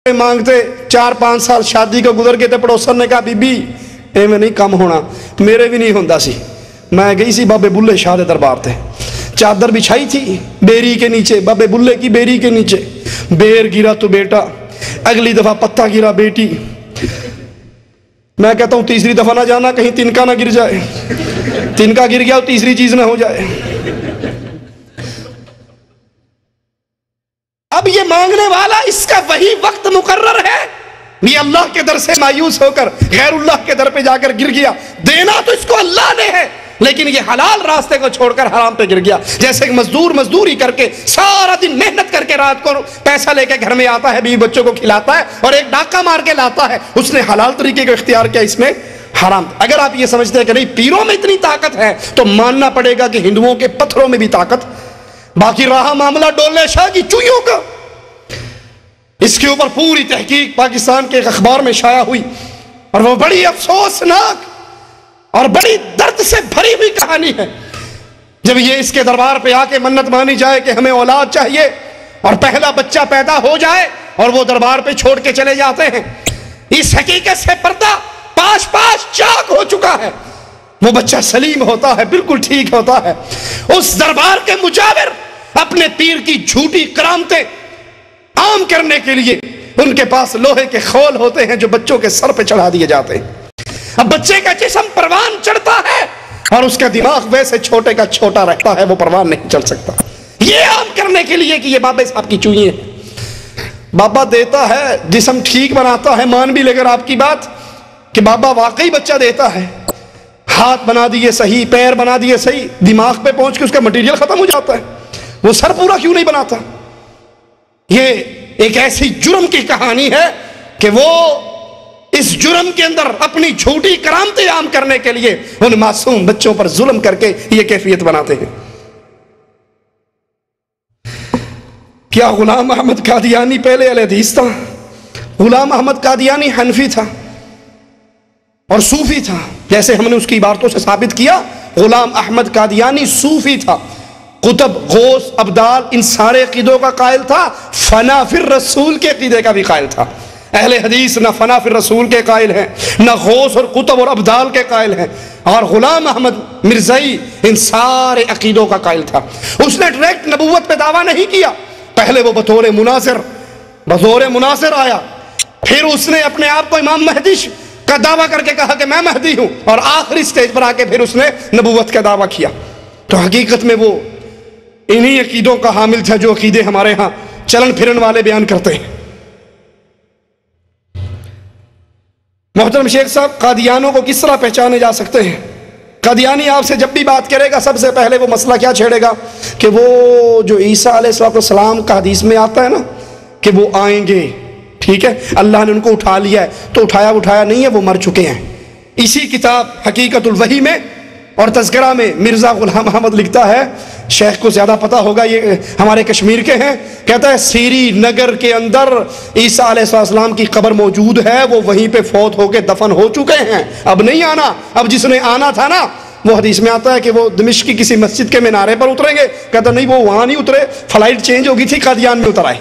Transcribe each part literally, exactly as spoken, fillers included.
مانگتے چار پانچ سال شادی کو گزر گئے تھے، پڑوسن نے کہا بی بی اے میں نہیں کم ہونا، میرے بھی نہیں ہوندا سی۔ میں گئی سی بابے بلے شاہ دے دربار تے، چادر بچھائی تھی بیری کے نیچے، بابے بلے کی بیری کے نیچے، بیر گرا تو بیٹا، اگلی دفعہ پتہ گرا بیٹی۔ میں کہتا ہوں تیسری دفعہ نہ جانا کہیں تنکا نہ گر جائے، تنکا گر گیا تیسری چیز نہ ہو جائے۔ اب یہ مانگنے والا اس کا وہی وقت مقرر ہے، یہ اللہ کے در سے مایوس ہو کر غیر اللہ کے در پہ جا کر گر گیا۔ دینا تو اس کو اللہ نے ہے، لیکن یہ حلال راستے کو چھوڑ کر حرام پہ گر گیا۔ جیسے ایک مزدور مزدوری کر کے سارا دن محنت کر کے رات کو پیسہ لے کے گھر میں آتا ہے، بیوی بچوں کو کھلاتا ہے اور ایک ڈاکہ مار کے لاتا ہے، اس نے حلال طریقے کو اختیار کیا، اس میں حرام۔ اگر آپ یہ سمجھتے ہیں کہ نہیں پیروں میں اتنی طاقت ہے تو ماننا پڑے گا کہ ہندوؤں کے پتھروں میں بھی طاقت۔ باقی رہا معاملہ ڈولے شاہ کی چوئیوں کا، اس کے اوپر پوری تحقیق پاکستان کے ایک اخبار میں شائع ہوئی، اور وہ بڑی افسوسناک اور بڑی درد سے بھری ہوئی کہانی ہے۔ جب یہ اس کے دربار پہ آ کے منت مانی جائے کہ ہمیں اولاد چاہیے اور پہلا بچہ پیدا ہو جائے، اور وہ دربار پہ چھوڑ کے چلے جاتے ہیں، اس حقیقت سے پردہ پاش پاش چاک ہو چکا ہے۔ وہ بچہ سلیم ہوتا ہے، بالکل ٹھیک ہوتا ہے، اس دربار کے مجاور اپنے پیر کی جھوٹی کرامتیں عام کرنے کے لیے ان کے پاس لوہے کے خول ہوتے ہیں جو بچوں کے سر پہ چڑھا دیے جاتے ہیں۔ اب بچے کا جسم پروان چڑھتا ہے اور اس کا دماغ ویسے چھوٹے کا چھوٹا رہتا ہے، وہ پروان نہیں چڑھ سکتا۔ یہ عام کرنے کے لیے کہ یہ بابا صاحب کی چوئیں ہیں۔ بابا دیتا ہے، جسم ٹھیک بناتا ہے، مان بھی لے کر آپ کی بات کہ بابا واقعی بچہ دیتا ہے، ہاتھ بنا دیے صحیح، پیر بنا دیے صحیح، دماغ پہ پہنچ کے اس کا مٹیریل ختم ہو جاتا ہے، وہ سر پورا کیوں نہیں بناتا؟ یہ ایک ایسی جرم کی کہانی ہے کہ وہ اس جرم کے اندر اپنی جھوٹی کرامتیں عام کرنے کے لیے ان معصوم بچوں پر ظلم کر کے یہ کیفیت بناتے ہیں۔ کیا غلام احمد قادیانی پہلے اہل حدیث تھا؟ غلام احمد قادیانی حنفی تھا اور صوفی تھا، جیسے ہم نے اس کی عبارتوں سے ثابت کیا۔ غلام احمد قادیانی صوفی تھا، قطب، غوث، ابدال، ان سارے عقیدوں کا قائل تھا، فنا فی الرسول کے عقیدے کا بھی قائل تھا۔ اہل حدیث نہ فنا فی الرسول کے قائل ہیں، نہ غوث اور قطب اور ابدال کے قائل ہیں، اور غلام احمد مرزائی ان سارے عقیدوں کا قائل تھا۔ اس نے ڈائریکٹ نبوت پہ دعویٰ نہیں کیا، پہلے وہ بطور مناظر بطور مناظر آیا، پھر اس نے اپنے آپ کو امام مہدی کا دعویٰ کر کے کہا کہ میں مہدی ہوں، اور آخری سٹیج پر آ کے پھر اس نے نبوت کا دعویٰ کیا۔ تو حقیقت میں وہ انہی عقیدوں کا حامل تھا جو عقیدے ہمارے ہاں چلن پھرن والے بیان کرتے ہیں۔ محترم شیخ صاحب، قادیانوں کو کس طرح پہچانے جا سکتے ہیں؟ قادیانی آپ سے جب بھی بات کرے گا سب سے پہلے وہ مسئلہ کیا چھیڑے گا کہ وہ جو عیسیٰ علیہ السلام کا حدیث میں آتا ہے نا کہ وہ آئیں گے، ٹھیک ہے، اللہ نے ان کو اٹھا لیا ہے، تو اٹھایا اٹھایا نہیں ہے، وہ مر چکے ہیں۔ اسی کتاب حقیقت الوحی میں اور تذکرہ میں مرزا غلام احمد لکھتا ہے، شیخ کو زیادہ پتہ ہوگا، یہ ہمارے کشمیر کے ہیں، کہتا ہے سری نگر کے اندر عیسیٰ علیہ السلام کی قبر موجود ہے، وہ وہیں پہ فوت ہو کے دفن ہو چکے ہیں، اب نہیں آنا۔ اب جس نے آنا تھا نا، وہ حدیث میں آتا ہے کہ وہ دمشق کی کسی مسجد کے مینارے پر اتریں گے، کہتا نہیں وہ وہاں نہیں اترے، فلائٹ چینج ہوگی تھی، قادیان میں اتر آئے۔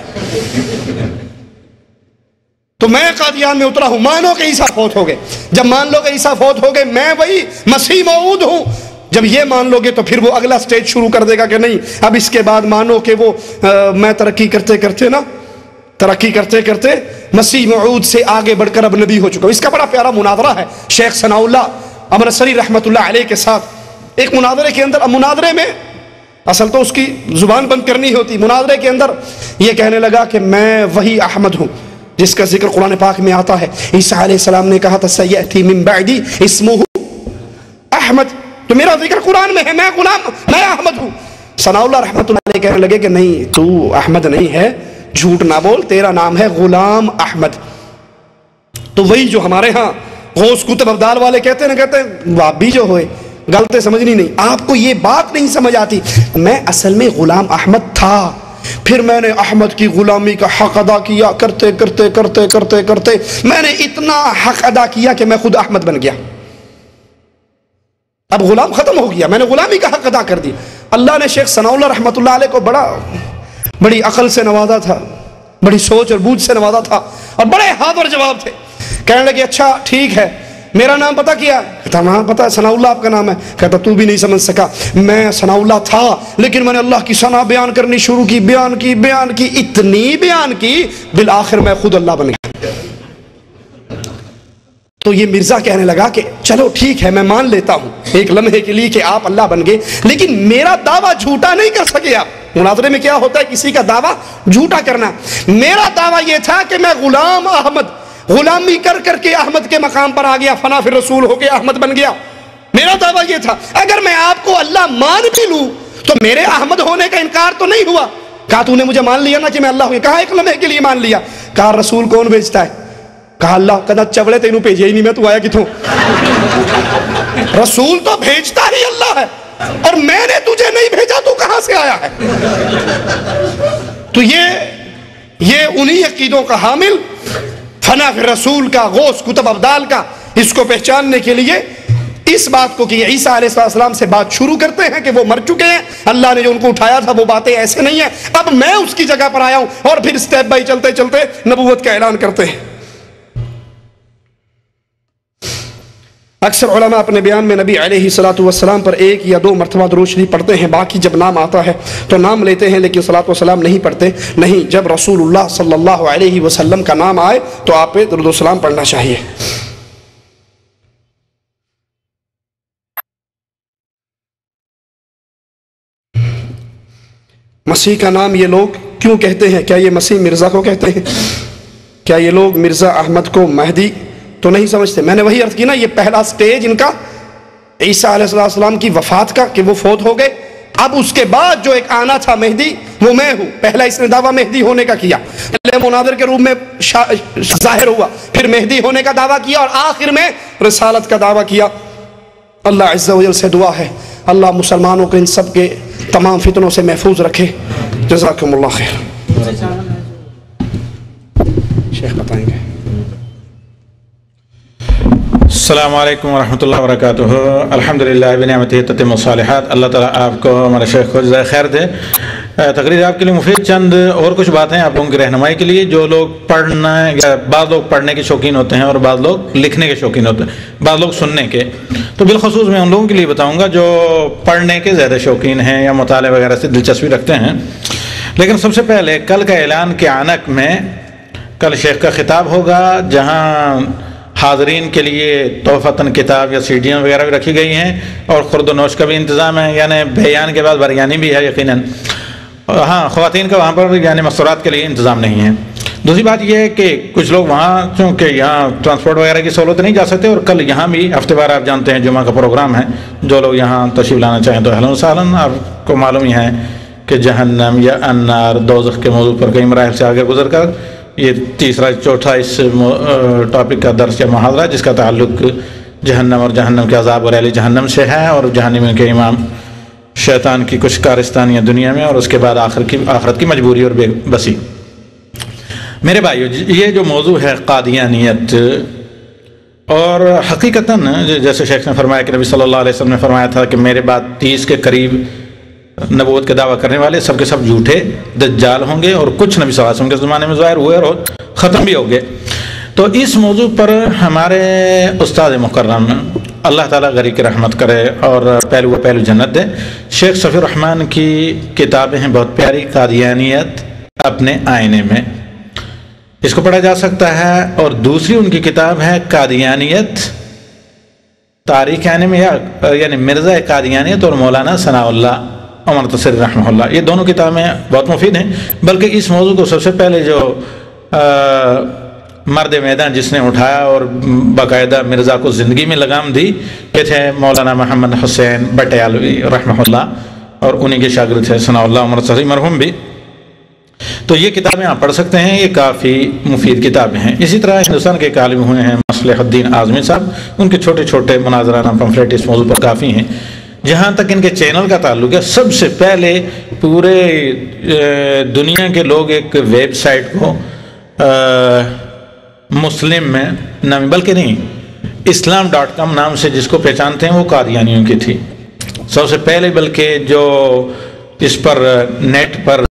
تو میں قادیان میں اترا ہوں، مانو کہ عیسیٰ فوت ہو گئے۔ جب مان لو کہ عیسیٰ فوت ہو گئے، میں وہی مسیح موعود ہوں، جب یہ مان لو گے تو پھر وہ اگلا سٹیج شروع کر دے گا کہ نہیں اب اس کے بعد مانو کہ وہ میں ترقی کرتے کرتے نا ترقی کرتے کرتے مسیح موعود سے آگے بڑھ کر اب نبی ہو چکا ہوں۔ اس کا بڑا پیارا مناظرہ ہے شیخ ثناء اللہ امرتسری رحمۃ اللہ علیہ کے ساتھ۔ ایک مناظرے کے اندر، اب مناظرے میں اصل تو اس کی زبان بند کرنی ہوتی، مناظرے کے اندر یہ کہنے لگا کہ میں وہی احمد ہوں جس کا ذکر قرآن پاک میں آتا ہے۔ عیسیٰ علیہ السلام نے کہا تھا سیأتی من بعدی اسمہ احمد، تو میرا ذکر قرآن میں ہے، میں غلام میں احمد ہوں۔ ثناء اللہ رحمۃ اللہ علیہ کہنے لگے کہ نہیں، تو احمد نہیں ہے، جھوٹ نہ بول، تیرا نام ہے غلام احمد۔ تو وہی جو ہمارے ہاں غوث قطب ابدال والے کہتے ہیں نا، کہتے ہیں وابی جو ہوئے غلطیں سمجھنی نہیں، آپ کو یہ بات نہیں سمجھ آتی، میں اصل میں غلام احمد تھا، پھر میں نے احمد کی غلامی کا حق ادا کیا، کرتے کرتے کرتے کرتے کرتے میں نے اتنا حق ادا کیا کہ میں خود احمد بن گیا۔ اب غلام ختم ہو گیا، میں نے غلامی کا حق ادا کر دیا۔ اللہ نے شیخ ثناء اللہ رحمۃ اللہ علیہ کو بڑا بڑی عقل سے نوازا تھا، بڑی سوچ اور بوجھ سے نوازا تھا، اور بڑے حاضر جواب تھے. کہنے لگے اچھا ٹھیک ہے, میرا نام پتہ کیا ہے؟ کہتا ہاں پتہ ہے, ثناء اللہ آپ کا نام ہے. کہتا تو بھی نہیں سمجھ سکا, میں ثناء اللہ تھا لیکن میں نے اللہ کی ثنا بیان کرنی شروع کی, بیان کی بیان کی اتنی بیان کی بالآخر میں خود اللہ بن گیا. تو یہ مرزا کہنے لگا کہ چلو ٹھیک ہے میں مان لیتا ہوں ایک لمحے کے لیے کہ آپ اللہ بن گئے, لیکن میرا دعویٰ جھوٹا نہیں کر سکے آپ. مناظرے میں کیا ہوتا ہے کسی کا دعویٰ جھوٹا کرنا. میرا دعویٰ یہ تھا کہ میں غلام احمد, غلامی کر کر کے احمد کے مقام پر آ گیا, فنا پھر رسول ہو کے احمد بن گیا. میرا دعویٰ یہ تھا اگر میں آپ کو اللہ مان بھی لوں تو میرے احمد ہونے کا انکار تو نہیں ہوا. کہا تو نے مجھے مان لیا نا کہ میں اللہ ہوں؟ کہا ایک لمحے کے لیے مان لیا. کہا رسول کون بھیجتا ہے؟ کہا اللہ. کہا چوڑے تینوں بھیجے ہی نہیں, میں تو آیا کتوں؟ رسول تو بھیجتا ہی اللہ ہے اور میں نے تجھے نہیں بھیجا, تو کہاں سے آیا ہے؟ تو یہ یہ انہی عقیدوں کا حامل, فنا فی رسول کا, غوث کتب ابدال کا, اس کو پہچاننے کے لیے اس بات کو کہ عیسیٰ علیہ السلام سے بات شروع کرتے ہیں کہ وہ مر چکے ہیں, اللہ نے جو ان کو اٹھایا تھا وہ باتیں ایسے نہیں ہیں, اب میں اس کی جگہ پر آیا ہوں, اور پھر سٹیپ بائی چلتے چلتے نبوت کا اعلان کرتے ہیں. اکثر علماء اپنے بیان میں نبی علیہ الصلوۃ والسلام پر ایک یا دو مرتبہ درود شریف پڑھتے ہیں, باقی جب نام آتا ہے تو نام لیتے ہیں لیکن صلوۃ والسلام نہیں پڑھتے. نہیں, جب رسول اللہ صلی اللہ علیہ وسلم کا نام آئے تو آپ پہ درود و سلام پڑھنا چاہیے. مسیح کا نام یہ لوگ کیوں کہتے ہیں؟ کیا یہ مسیح مرزا کو کہتے ہیں؟ کیا یہ لوگ مرزا احمد کو مہدی تو نہیں سمجھتے؟ میں نے وہی عرض کی نا, یہ پہلا سٹیج ان کا عیسیٰ علیہ السلام کی وفات کا کہ وہ فوت ہو گئے. اب اس کے بعد جو ایک آنا تھا مہدی, وہ میں ہوں. پہلا اس نے دعویٰ مہدی ہونے کا کیا, پہلے مناظر کے روپ میں ظاہر ہوا, پھر مہدی ہونے کا دعویٰ کیا, اور آخر میں رسالت کا دعویٰ کیا. اللہ عز و جل سے دعا ہے اللہ مسلمانوں کو ان سب کے تمام فتنوں سے محفوظ رکھے. جزاکم اللہ خیر. شیخ بتائیں گے. السلام علیکم ورحمۃ اللہ وبرکاتہ. الحمدللہ بنعمتہ تتم الصالحات. اللہ تعالیٰ آپ کو ہمارے شیخ کو جزائے خیر دے. تقریر آپ کے لیے مفید چند اور کچھ باتیں آپ لوگوں کی رہنمائی کے لیے. جو لوگ پڑھنا, بعض لوگ پڑھنے کے شوقین ہوتے ہیں اور بعض لوگ لکھنے کے شوقین ہوتے ہیں, بعض لوگ سننے کے, تو بالخصوص میں ان لوگوں کے لیے بتاؤں گا جو پڑھنے کے زیادہ شوقین ہیں یا مطالعے وغیرہ سے دلچسپی رکھتے ہیں. لیکن سب سے پہلے کل کا اعلان کے عنق میں کل شیخ کا خطاب ہوگا, جہاں حاضرین کے لیے تحفتاً کتاب یا سیڈیاں وغیرہ بھی رکھی گئی ہیں, اور خورد و نوش کا بھی انتظام ہے, یعنی بیان کے بعد بریانی بھی ہے یقیناً. ہاں, خواتین کا وہاں پر یعنی مستورات کے لیے انتظام نہیں ہے. دوسری بات یہ ہے کہ کچھ لوگ وہاں, چونکہ یہاں ٹرانسپورٹ وغیرہ کی سہولت نہیں جا سکتے, اور کل یہاں بھی ہفتے وار آپ جانتے ہیں جمعہ کا پروگرام ہے, جو لوگ یہاں تشریف لانا چاہیں تو اہلاً و سہلاً. آپ کو معلوم ہی ہے کہ جہنم یا انار دوزخ کے موضوع پر کئی مراحل سے آگے گزر کر یہ تیسرا چوتھا اس ٹاپک کا درس یا محاضرہ جس کا تعلق جہنم اور جہنم کے عذاب اور اہل جہنم سے ہے, اور جہنمیوں کے امام شیطان کی کچھ کارستانیاں دنیا میں, اور اس کے بعد آخر کی آخرت کی مجبوری اور بے بسی. میرے بھائیو, یہ جو موضوع ہے قادیانیت, اور حقیقتاً جیسے شیخ نے فرمایا کہ نبی صلی اللہ علیہ وسلم نے فرمایا تھا کہ میرے بعد تیس کے قریب نبوت کے دعویٰ کرنے والے سب کے سب جھوٹے دجال ہوں گے, اور کچھ نبی صلی اللہ علیہ وسلم کے زمانے میں ظاہر ہوئے اور ختم بھی ہو گئے. تو اس موضوع پر ہمارے استاد مکرم اللہ تعالیٰ غریق رحمت کرے اور پہلو پہلو جنت دے, شیخ صفی الرحمن کی کتابیں ہیں بہت پیاری, قادیانیت اپنے آئینے میں, اس کو پڑھا جا سکتا ہے. اور دوسری ان کی کتاب ہے قادیانیت تاریخ آئینے میں, یا یعنی مرزا قادیانیت اور مولانا ثناء اللہ عمر تصری رحمہ اللہ. یہ دونوں کتابیں بہت مفید ہیں. بلکہ اس موضوع کو سب سے پہلے جو مرد میدان جس نے اٹھایا اور باقاعدہ مرزا کو زندگی میں لگام دی, یہ تھے مولانا محمد حسین بٹیالوی رحمہ اللہ, اور انہی کے شاگرد تھے ثناء اللہ عمر تصری مرحوم بھی. تو یہ کتابیں آپ پڑھ سکتے ہیں, یہ کافی مفید کتابیں ہیں. اسی طرح ہندوستان کے ایک عالم ہوئے ہیں مصلح الدین اعظمی صاحب, ان کے چھوٹے چھوٹے مناظرانہ پمفلیٹ اس موضوع پر کافی ہیں. جہاں تک ان کے چینل کا تعلق ہے, سب سے پہلے پورے دنیا کے لوگ ایک ویب سائٹ کو مسلم میں نام, بلکہ نہیں اسلام ڈاٹ کام نام سے جس کو پہچانتے ہیں, وہ قادیانیوں کی تھی سب سے پہلے. بلکہ جو اس پر نیٹ پر